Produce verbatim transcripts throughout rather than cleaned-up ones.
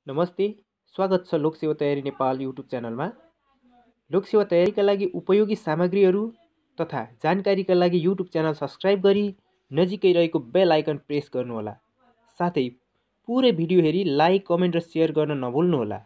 नमस्ते, स्वागत छ लोकसेवा तयारी नेपाल युट्युब च्यानलमा। लोकसेवा तयारीका लागि उपयोगी सामग्रीहरू तथा जानकारीका लागि युट्युब च्यानल सब्सक्राइब गरी नजिकै रहेको बेल आइकन प्रेस गर्नुहोला। साथै पुरै भिडियो हेरी लाइक, कमेन्ट र सेयर गर्न नभुल्नुहोला।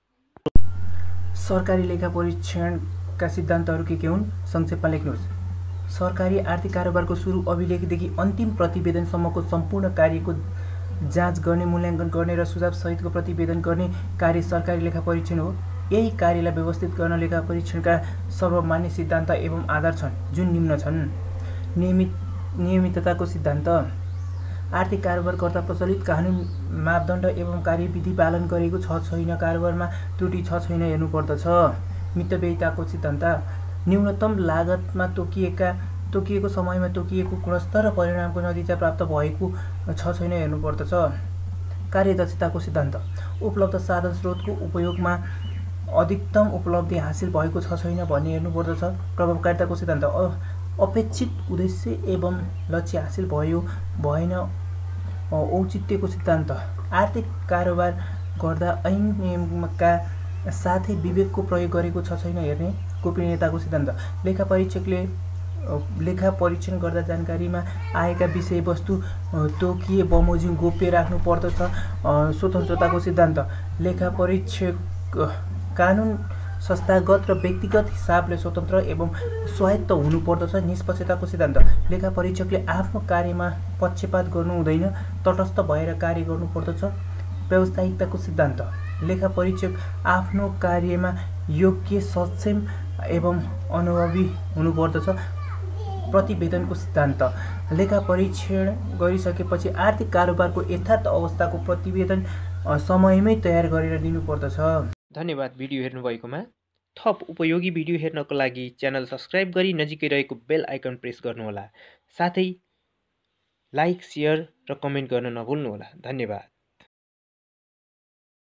सरकारी लेखा परीक्षणका सिद्धान्तहरू के के हुन्? संक्षेपमा लेख्नुहोस्। सरकारी आर्थिक कारोबारको सुरु अभिलेखदेखि अन्तिम प्रतिवेदनसम्मको सम्पूर्ण कार्यको जाँच गर्ने, मूल्याङ्कन गर्ने र सुझाव सहितको प्रतिवेदन गर्ने कार्य सरकारी लेखा परीक्षण हो। यही कार्यलाई व्यवस्थित गर्न लेखा परीक्षणका सर्वमान्य सिद्धान्त एवं आधार छन्, जुन निम्न छन्। नियमित नियमितताको सिद्धान्त। आर्थिक कारोबार गर्दा प्रचलित कानुन, मापदण्ड एवं कार्यविधि पालन गरेको छ छैन, कारोबारमा त्रुटि छ छैन हेर्नुपर्दछ। मितव्ययिताको सिद्धान्त। न्यूनतम लागतमा तोकिएका तोकिएको समयमा तोकिएको गुणस्तर र परिणामको नतिजा प्राप्त भएको छ छैन हेर्नुपर्दछ। कार्यदक्षताको सिद्धान्त। उपलब्ध साधन स्रोतको उपयोगमा अधिकतम उपलब्धि हासिल भएको छ छैन भन्ने हेर्नुपर्दछ। प्रभावकारिताको सिद्धान्त। अपेक्षित उद्देश्य एवं लक्ष्य हासिल भयो भएन। औचित्यको सिद्धान्त। आर्थिक कारोबार गर्दा ऐन नियमका साथै विवेकको प्रयोग गरेको छ छैन हेर्ने। गोपनीयताको सिद्धान्त। लेखा परीक्षकले लेखा परीक्षण गर्दा जानकारीमा आएका विषयवस्तु तोकिए बमोजिम गोप्य राख्नु पर्दछ। स्वतन्त्रताको सिद्धान्त। लेखा परीक्षक कानुन, संस्थागत र व्यक्तिगत हिसाबले स्वतन्त्र एवं स्वायत्त हुनुपर्दछ। निष्पक्षताको सिद्धान्त। लेखा परीक्षकले आफ्नो कार्यमा पक्षपात गर्नु हुँदैन, तटस्थ भएर कार्य गर्नुपर्दछ। व्यावसायिकताको सिद्धान्त। लेखा परीक्षक आफ्नो कार्यमा योग्य, सक्षम एवं अनुभवी हुनुपर्दछ। प्रतिवेदनको सिद्धान्त। लेखा परीक्षण गरिसकेपछि आर्थिक कारोबारको यथार्थ अवस्थाको प्रतिवेदन समयमै तयार गरेर दिनुपर्दछ। धन्यवाद भिडियो हेर्नुभएकोमा। थप उपयोगी भिडियो हेर्नको लागि च्यानल सब्सक्राइब गरी नजिकै रहेको बेल आइकन प्रेस गर्नुहोला। साथै लाइक, सेयर र कमेन्ट गर्न नभुल्नुहोला। धन्यवाद।